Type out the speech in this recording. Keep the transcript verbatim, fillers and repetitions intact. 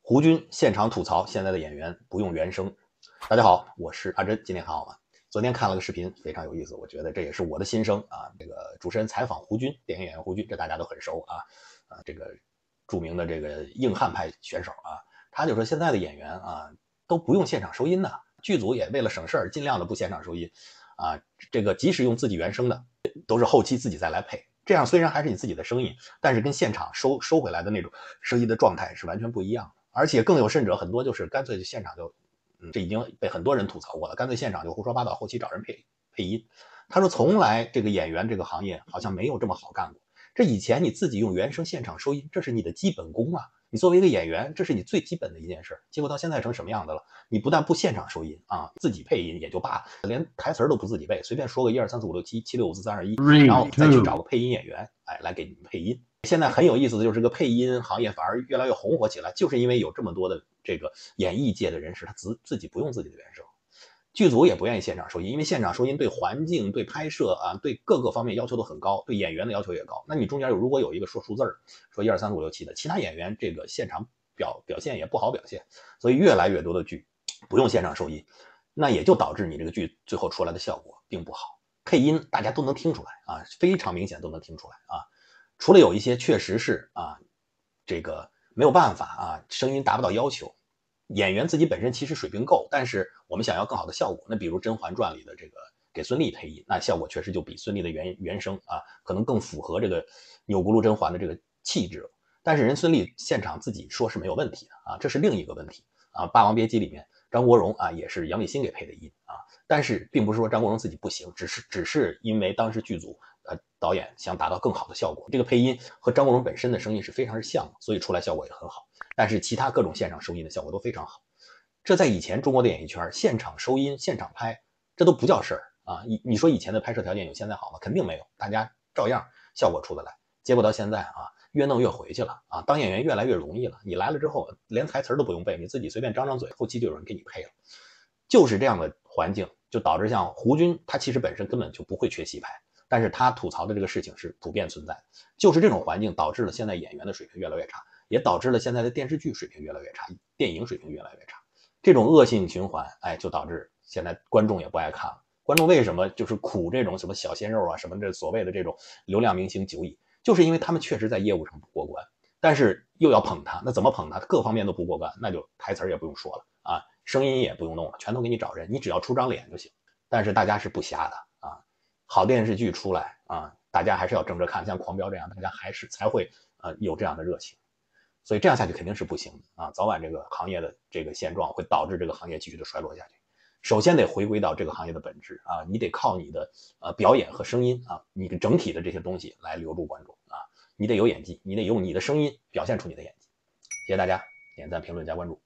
胡军现场吐槽现在的演员不用原声。大家好，我是阿珍，今天还好吗？昨天看了个视频，非常有意思，我觉得这也是我的心声啊。这个主持人采访胡军，电影演员胡军，这大家都很熟啊，啊，这个著名的这个硬汉派选手啊，他就说现在的演员啊都不用现场收音的，剧组也为了省事儿，尽量的不现场收音啊，这个即使用自己原声的，都是后期自己再来配。这样虽然还是你自己的声音，但是跟现场收收回来的那种声音的状态是完全不一样的。而且更有甚者，很多就是干脆就现场就，嗯，这已经被很多人吐槽过了，干脆现场就胡说八道，后期找人配配音。他说从来这个演员这个行业好像没有这么好干过。这以前你自己用原声现场收音，这是你的基本功啊。你作为一个演员，这是你最基本的一件事。结果到现在成什么样的了？你不但不现场收音啊，自己配音也就罢了，连台词都不自己背，随便说个一二三四五六七七六五四三二一，然后再去找个配音演员，哎，来给你配音。现在很有意思的就是这个配音行业反而越来越红火起来，就是因为有这么多的这个演艺界的人士，他自自己不用自己的原声。剧组也不愿意现场收音，因为现场收音对环境、对拍摄啊、对各个方面要求都很高，对演员的要求也高。那你中间有如果有一个说数字儿，说一二三四五六七的，其他演员这个现场表表现也不好表现，所以越来越多的剧不用现场收音，那也就导致你这个剧最后出来的效果并不好。配音大家都能听出来啊，非常明显都能听出来啊。除了有一些确实是啊，这个没有办法啊，声音达不到要求。演员自己本身其实水平够，但是我们想要更好的效果，那比如《甄嬛传》里的这个给孙俪配音，那效果确实就比孙俪的原原声啊，可能更符合这个钮钴禄甄嬛的这个气质。但是人孙俪现场自己说是没有问题的啊，这是另一个问题啊。《霸王别姬》里面张国荣啊也是杨立新给配的音啊，但是并不是说张国荣自己不行，只是只是因为当时剧组呃导演想达到更好的效果，这个配音和张国荣本身的声音是非常是像的，所以出来效果也很好。但是其他各种现场收音的效果都非常好。这在以前中国的演艺圈，现场收音、现场拍，这都不叫事儿啊！你你说以前的拍摄条件有现在好吗？肯定没有，大家照样效果出得来。结果到现在啊，越弄越回去了啊！当演员越来越容易了，你来了之后连台词都不用背，你自己随便张张嘴，后期就有人给你配了。就是这样的环境，就导致像胡军，他其实本身根本就不会缺戏拍，但是他吐槽的这个事情是普遍存在的。就是这种环境导致了现在演员的水平越来越差。也导致了现在的电视剧水平越来越差，电影水平越来越差，这种恶性循环，哎，就导致现在观众也不爱看了。观众为什么就是苦这种什么小鲜肉啊，什么这所谓的这种流量明星久矣，就是因为他们确实在业务上不过关，但是又要捧他，那怎么捧他？各方面都不过关，那就台词也不用说了啊，声音也不用弄了，全都给你找人，你只要出张脸就行。但是大家是不瞎的啊，好电视剧出来啊，大家还是要争着看，像《狂飙》这样，大家还是才会呃有这样的热情。所以这样下去肯定是不行的啊！早晚这个行业的这个现状会导致这个行业继续的衰落下去。首先得回归到这个行业的本质啊，你得靠你的呃表演和声音啊，你的整体的这些东西来留住观众啊，你得有演技，你得用你的声音表现出你的演技。谢谢大家，点赞、评论、加关注。